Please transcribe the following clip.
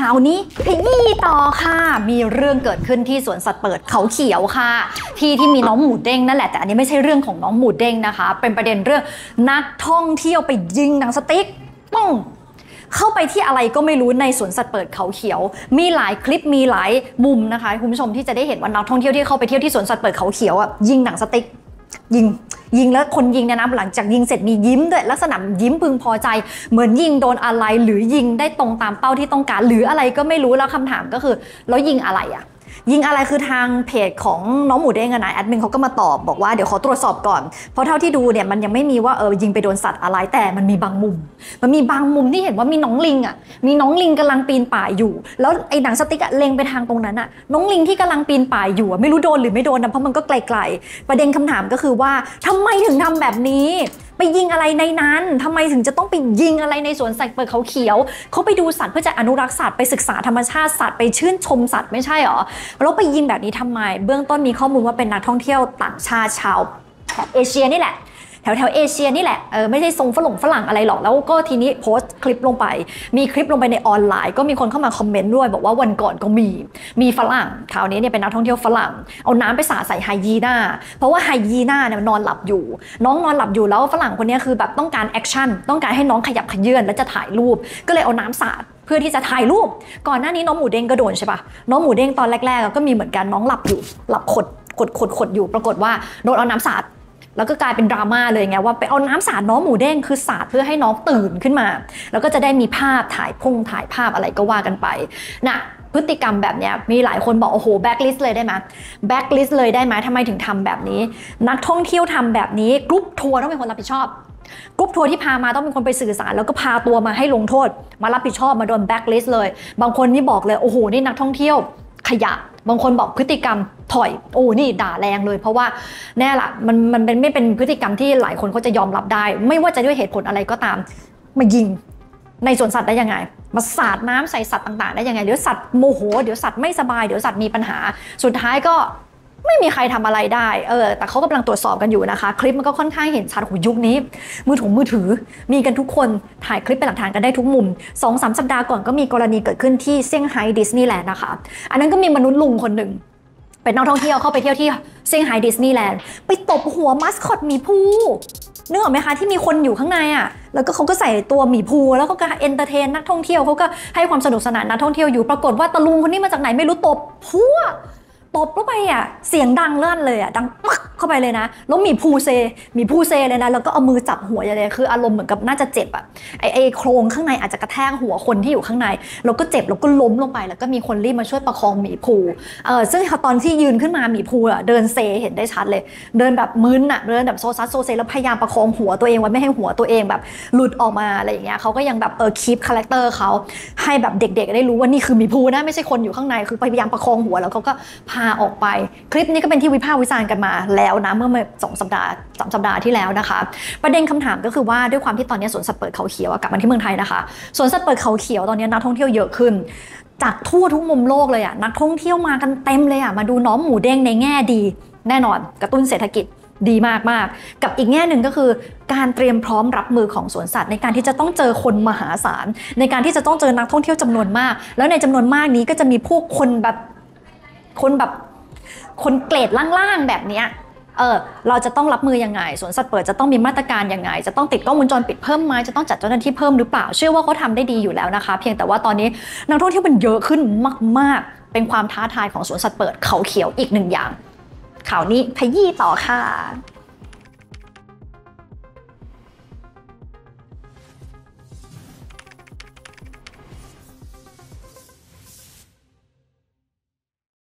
ข่าวนี้ขยี้ต่อค่ะมีเรื่องเกิดขึ้นที่สวนสัตว์เปิดเขาเขียวค่ะที่มีน้องหมูเด้งนั่นแหละแต่อันนี้ไม่ใช่เรื่องของน้องหมูเด้งนะคะเป็นประเด็นเรื่องนักท่องเที่ยวไปยิงหนังสติ๊กป้องเข้าไปที่อะไรก็ไม่รู้ในสวนสัตว์เปิดเขาเขียวมีหลายคลิปมีหลายมุมนะคะคุณผู้ชมที่จะได้เห็นว่านักท่องเที่ยวที่เข้าไปเที่ยวที่สวนสัตว์เปิดเขาเขียวอ่ะยิงหนังสติ๊กยิงแล้วคนยิงเนี่ยนะหลังจากยิงเสร็จมียิ้มด้วยลักษณะยิ้มพึงพอใจเหมือนยิงโดนอะไรหรือยิงได้ตรงตามเป้าที่ต้องการหรืออะไรก็ไม่รู้แล้วคำถามก็คือแล้วยิงอะไรอะยิงอะไรคือทางเพจของน้องหมูเด้งนะแอดมินเขาก็มาตอบบอกว่าเดี๋ยวขอตรวจสอบก่อนเพราะเท่าที่ดูเนี่ยมันยังไม่มีว่ายิงไปโดนสัตว์อะไรแต่มันมีบางมุมที่เห็นว่ามีน้องลิงอ่ะมีน้องลิงกำลังปีนป่ายอยู่แล้วไอ้หนังสติ๊กอะเล็งไปทางตรงนั้นอ่ะน้องลิงที่กำลังปีนป่ายอยู่ไม่รู้โดนหรือไม่โดนนะเพราะมันก็ไกลๆประเด็นคำถามก็คือว่าทำไมถึงทำแบบนี้ไปยิงอะไรในนั้นทำไมถึงจะต้องไปยิงอะไรในสวนสัตว์เปิดเขาเขียวเขาไปดูสัตว์เพื่อจะอนุรักษ์สัตว์ไปศึกษาธรรมชาติสัตว์ไปชื่นชมสัตว์ไม่ใช่หรอแล้วไปยิงแบบนี้ทำไมเบื้องต้นมีข้อมูลว่าเป็นนักท่องเที่ยวต่างชาติชาวเอเชียนี่แหละแถวเอเชียนี่แหละไม่ใช่ทรงฝรั่งอะไรหรอกแล้วก็ทีนี้โพสต์คลิปลงไปมีคลิปลงไปในออนไลน์ก็มีคนเข้ามาคอมเมนต์ด้วยบอกว่าวันก่อนก็มีฝรั่งคราวนี้เนี่ยเป็นนักท่องเที่ยวฝรั่งเอาน้ำไปสาดใส่ไฮยีน่าเพราะว่าไฮยีน่าเนี่ยนอนหลับอยู่น้องนอนหลับอยู่แล้วฝรั่งคนนี้คือแบบต้องการแอคชั่นต้องการให้น้องขยับเขยื้อนและจะถ่ายรูปก็เลยเอาน้ำสาดเพื่อที่จะถ่ายรูปก่อนหน้านี้น้องหมูเด้งก็โดนใช่ปะน้องหมูเด้งตอนแรกๆก็มีเหมือนกันน้องหลับอยู่หลับขดอยู่ปรากฏว่าโดนเอาน้ำสาดแล้วก็กลายเป็นดราม่าเลยไงว่าไปเอาน้ำสาดน้องหมูเด้งคือสาดเพื่อให้น้องตื่นขึ้นมาแล้วก็จะได้มีภาพถ่ายภาพอะไรก็ว่ากันไปนะพฤติกรรมแบบนี้มีหลายคนบอกโอ้โหแบ็คลิสต์เลยได้ไหมแบ็คลิสต์เลยได้ไหมทำไมถึงทำแบบนี้นักท่องเที่ยวทำแบบนี้กรุ๊ปทัวร์ต้องเป็นคนรับผิดชอบกรุ๊ปทัวร์ที่พามาต้องเป็นคนไปสื่อสารแล้วก็พาตัวมาให้ลงโทษมารับผิดชอบมาโดนแบ็คลิสต์เลยบางคนนี่บอกเลยโอ้โหนี่นักท่องเที่ยวขยะบางคนบอกพฤติกรรมถอยโอ้นี่ด่าแรงเลยเพราะว่าแน่ละมันไม่เป็นพฤติกรรมที่หลายคนเขาจะยอมรับได้ไม่ว่าจะด้วยเหตุผลอะไรก็ตามมายิงในสวนสัตว์ได้ยังไงมาสาดน้ำใส่สัตว์ต่างๆได้ยังไงเดี๋ยวสัตว์โมโหเดี๋ยวสัตว์ไม่สบายเดี๋ยวสัตว์มีปัญหาสุดท้ายก็ไม่มีใครทำอะไรได้แต่เขากำลังตรวจสอบกันอยู่นะคะคลิปมันก็ค่อนข้างเห็นชัดของยุคนี้มือถือมีกันทุกคนถ่ายคลิปเป็นหลักฐานกันได้ทุกมุม 2-3 สัปดาห์ก่อนก็มีกรณีเกิดขึ้นที่เซี่ยงไฮ้ดิสนีย์แลนด์นะคะอันนั้นก็มีมนุษย์ลุงคนหนึ่งเป็นนักท่องเที่ยวเข้าไปเที่ยวที่เซี่ยงไฮ้ดิสนีย์แลนด์ไปตบหัวมัสคอตหมีภูนึกออกไหมคะที่มีคนอยู่ข้างในอ่ะแล้วก็เขาก็ใส่ตัวหมีภูแล้วเขาก็เอนเตอร์เทนนักท่องเที่ยวเขาก็ให้ความสนุกสนานนักท่องเที่ยวอยู่ปรากฏว่าตะลุงคนนี้มาจากไหนไม่รู้ตบพัวตบเข้าไปอ่ะเสียงดังลั่นเลยอ่ะดังปักเข้าไปเลยนะแล้วหมีภูเซเลยนะแล้วก็เอามือจับหัวอย่างไรคืออารมณ์เหมือนกับน่าจะเจ็บอ่ะไอโครงข้างในอาจจะกระแทกหัวคนที่อยู่ข้างในแล้วก็เจ็บแล้วก็ล้มลงไปแล้วก็มีคนรีบมาช่วยประคองหมีภูซึ่งตอนที่ยืนขึ้นมาหมีภูอ่ะเดินเซเห็นได้ชัดเลยเดินแบบมึนอ่ะเดินแบบโซซัสโซเซแล้วพยายามประคองหัวตัวเองไว้ไม่ให้หัวตัวเองแบบหลุดออกมาอะไรอย่างเงี้ยเขาก็ยังแบบคีปคาแรคเตอร์เขาให้แบบเด็กๆได้รู้ว่านี่คือหมีภูนะไม่ใช่คนอยู่ข้างในคือพยายามประคองหัวแล้วเขาก็พาออกไปคลิปนี้ก็เป็นที่วิพากษ์วิจารณ์กันมาแล้วนะเมื่อ2 สัปดาห์ 3 สัปดาห์ที่แล้วนะคะประเด็นคำถามก็คือว่าด้วยความที่ตอนนี้สวนสัตว์เปิดเขาเขียวกลับมาที่เมืองไทยนะคะสวนสัตว์เปิดเขาเขียวตอนนี้นักท่องเที่ยวเยอะขึ้นจากทั่วทุกมุมโลกเลยอ่ะนักท่องเที่ยวมากันเต็มเลยอ่ะมาดูน้องหมูเด้งในแง่ดีแน่นอนกระตุ้นเศรษฐกิจดีมากๆกับอีกแง่หนึ่งก็คือการเตรียมพร้อมรับมือของสวนสัตว์ในการที่จะต้องเจอคนมหาศาลในการที่จะต้องเจอนักท่องเที่ยวจำนวนมากแล้วในจำนวนมากนี้ก็จะมีพวกคนเกรดล่างๆแบบนี้เราจะต้องรับมือยังไงสวนสัตว์เปิดจะต้องมีมาตรการยังไงจะต้องติดกล้องวงจรปิดเพิ่มไหมจะต้องจัดเจ้าหน้าที่เพิ่มหรือเปล่าเชื่อว่าเขาทำได้ดีอยู่แล้วนะคะเพียงแต่ว่าตอนนี้นักท่องเที่ยวมันเยอะขึ้นมากๆเป็นความท้าทายของสวนสัตว์เปิดเขาเขียวอีกหนึ่งอย่างข่าวนี้ขยี้ต่อค่ะ